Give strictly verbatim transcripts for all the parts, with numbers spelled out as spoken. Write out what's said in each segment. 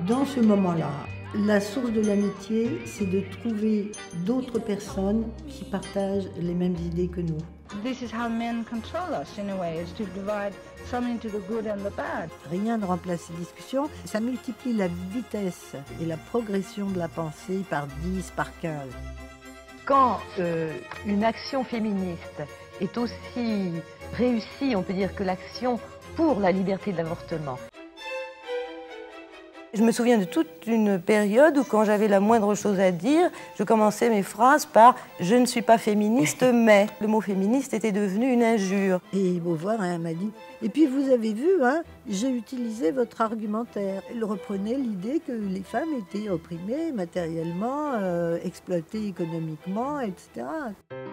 Dans ce moment-là, la source de l'amitié, c'est de trouver d'autres personnes qui partagent les mêmes idées que nous. This is how men control us in a way, is to divide some into the good and the bad. Rien ne remplace ces discussions, ça multiplie la vitesse et la progression de la pensée par dix, par quinze. Quand euh, une action féministe est aussi réussie, on peut dire, que l'action pour la liberté de l'avortement. Je me souviens de toute une période où, quand j'avais la moindre chose à dire, je commençais mes phrases par « je ne suis pas féministe, mais ». Le mot féministe était devenu une injure. Et Beauvoir hein, m'a dit « Et puis vous avez vu, hein, j'ai utilisé votre argumentaire ». Il reprenait l'idée que les femmes étaient opprimées matériellement, euh, exploitées économiquement, et cetera.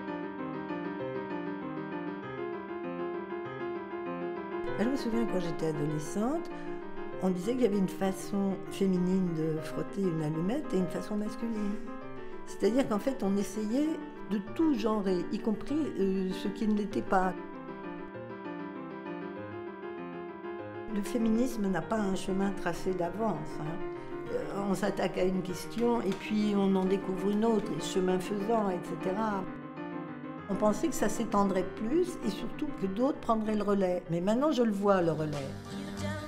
Je me souviens quand j'étais adolescente, on disait qu'il y avait une façon féminine de frotter une allumette et une façon masculine. C'est-à-dire qu'en fait, on essayait de tout genrer, y compris euh, ce qui ne l'était pas. Le féminisme n'a pas un chemin tracé d'avance. Hein. Euh, on s'attaque à une question et puis on en découvre une autre, et chemin faisant, et cetera. On pensait que ça s'étendrait plus et surtout que d'autres prendraient le relais. Mais maintenant, je le vois, le relais.